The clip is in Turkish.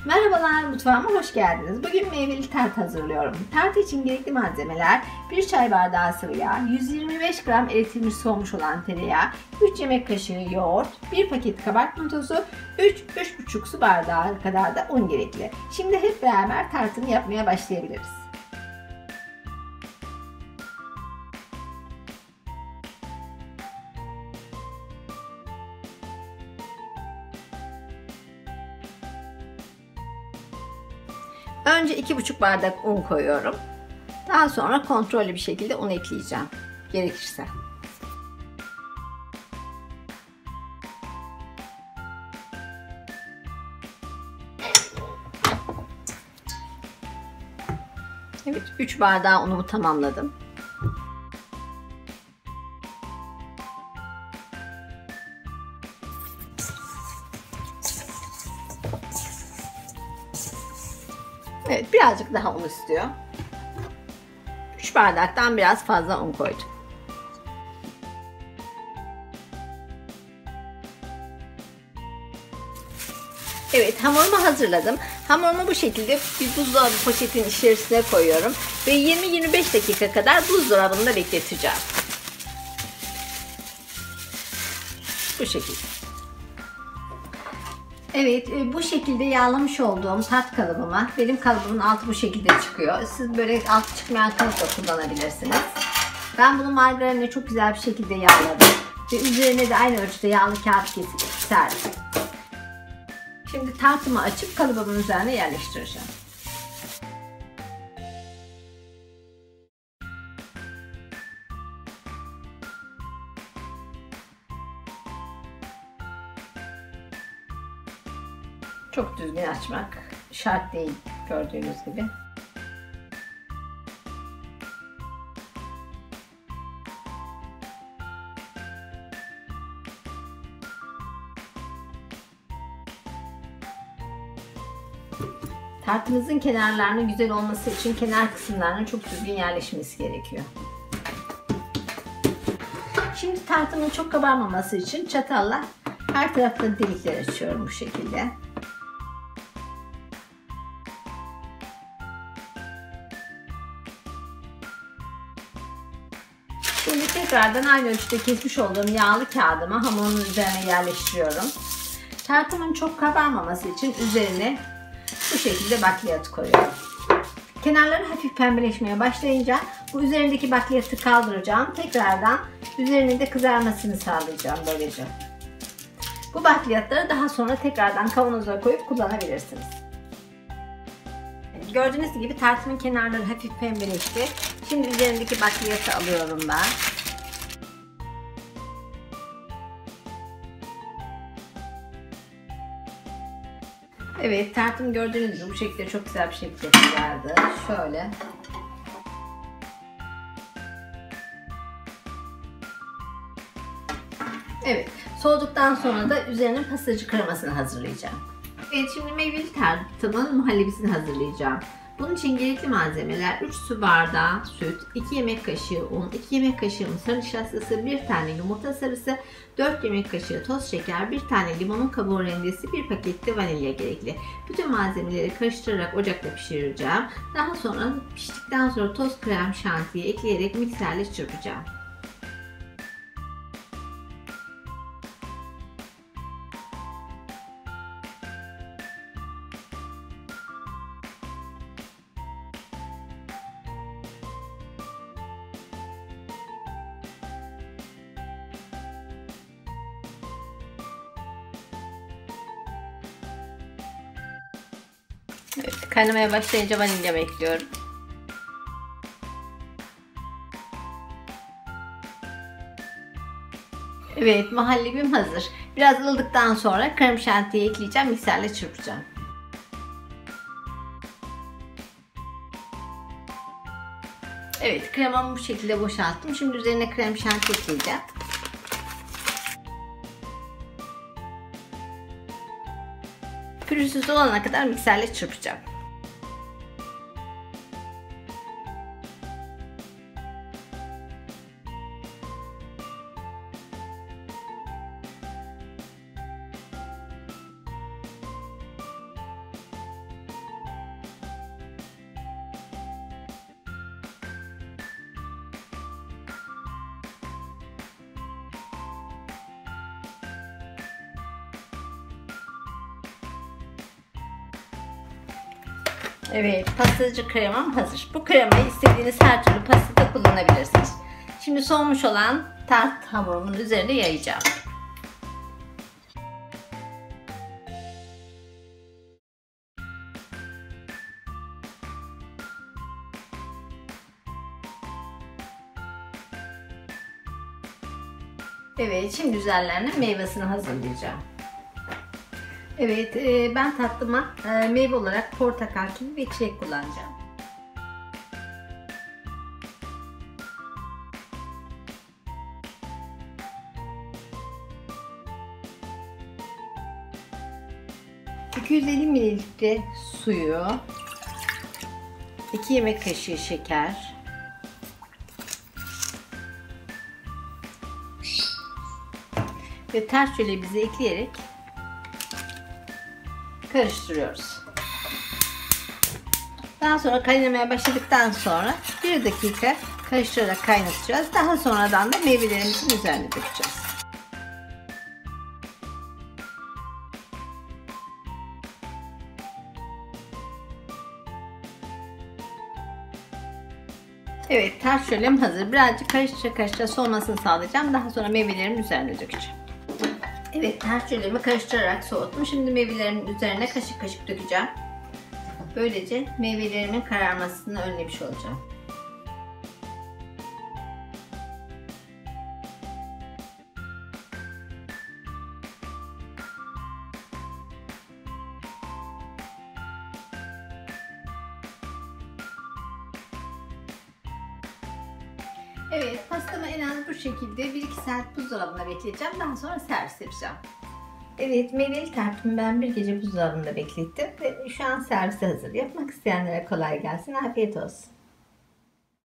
Merhabalar, mutfağıma hoş geldiniz. Bugün meyveli tart hazırlıyorum. Tart için gerekli malzemeler: 1 çay bardağı sıvı yağ, 125 gram eritilmiş soğumuş olan tereyağı, 3 yemek kaşığı yoğurt, 1 paket kabartma tozu, 3-3,5 su bardağı kadar da un gerekli. Şimdi hep beraber tartını yapmaya başlayabiliriz. Önce 2,5 bardak un koyuyorum. Daha sonra kontrollü bir şekilde un ekleyeceğim gerekirse. Evet, 3 bardağı unumu tamamladım. Evet, birazcık daha un istiyor. 3 bardaktan biraz fazla un koydum. Evet, hamurumu hazırladım. Hamurumu bu şekilde bir buzdolabı poşetin içerisine koyuyorum ve 20-25 dakika kadar buzdolabında bekleteceğim. Bu şekilde. Evet, bu şekilde yağlamış olduğum tart kalıbıma, benim kalıbımın altı bu şekilde çıkıyor. Siz böyle altı çıkmayan kalıp da kullanabilirsiniz. Ben bunu margarinle çok güzel bir şekilde yağladım ve üzerine de aynı ölçüde yağlı kağıt kesip serdim. Şimdi tartımı açıp kalıbımın üzerine yerleştireceğim. Çok düzgün açmak şart değil, gördüğünüz gibi. Tartımızın kenarlarının güzel olması için kenar kısımlarının çok düzgün yerleşmesi gerekiyor. Şimdi tartımın çok kabarmaması için çatalla her tarafta delikler açıyorum bu şekilde. Şimdi tekrardan aynı ölçüde kesmiş olduğum yağlı kağıdımı hamurun üzerine yerleştiriyorum. Tartımın çok kabarmaması için üzerine bu şekilde bakliyat koyuyorum. Kenarları hafif pembeleşmeye başlayınca bu üzerindeki bakliyatı kaldıracağım. Tekrardan üzerine de kızarmasını sağlayacağım böylece. Bu bakliyatları daha sonra tekrardan kavanoza koyup kullanabilirsiniz. Gördüğünüz gibi tartımın kenarları hafif pembeleşti. Şimdi üzerindeki bakliyatı alıyorum ben. Evet, tartım gördüğünüz gibi bu şekilde çok güzel bir şekilde kızardı. Şöyle. Evet, soğuduktan sonra da üzerine pastacı kremasını hazırlayacağım. Evet, şimdi meyveli tartımın muhallebisini hazırlayacağım. Bunun için gerekli malzemeler: 3 su bardağı süt, 2 yemek kaşığı un, 2 yemek kaşığı mısır nişastası, 1 tane yumurta sarısı, 4 yemek kaşığı toz şeker, 1 tane limonun kabuğu rendesi, 1 paket de vanilya gerekli. Bütün malzemeleri karıştırarak ocakta pişireceğim. Daha sonra piştikten sonra toz krem şantiyi ekleyerek mikserle çırpacağım. Evet, kaynamaya başlayınca vanilyamı ekliyorum. Evet, muhallebim hazır. Biraz ılıdıktan sonra krem şantiyi ekleyeceğim, mikserle çırpacağım. Evet, kremamı bu şekilde boşalttım. Şimdi üzerine krem şanti ekleyeceğim. Pürüzsüz olana kadar mikserle çırpacağım. Evet, pastacı kremam hazır. Bu kremayı istediğiniz her türlü pastada kullanabilirsiniz. Şimdi soğumuş olan tart hamurumun üzerine yayacağım. Evet, şimdi üzerlerine meyvesini hazırlayacağım. Evet, ben tatlıma meyve olarak portakal, kivi ve çilek kullanacağım. ...250 mililitre suyu, 2 yemek kaşığı şeker, ve ters jölemizi ekleyerek karıştırıyoruz. Daha sonra kaynamaya başladıktan sonra 1 dakika karıştırarak kaynatacağız. Daha sonradan da meyvelerimizin üzerine dökeceğiz. Evet, ters jölem hazır. Birazcık karıştıra soğumasını sağlayacağım. Daha sonra meyvelerimin üzerine dökeceğim. Evet, ters jölemi karıştırarak soğuttum. Şimdi meyvelerimin üzerine kaşık kaşık dökeceğim. Böylece meyvelerimin kararmasını önlemiş olacağım. Evet, pastamı en az bu şekilde 1-2 saat buzdolabında bekleteceğim. Daha sonra servis yapacağım. Evet, meyveli tartımı ben bir gece buzdolabında beklettim ve şu an servise hazır. Yapmak isteyenlere kolay gelsin, afiyet olsun.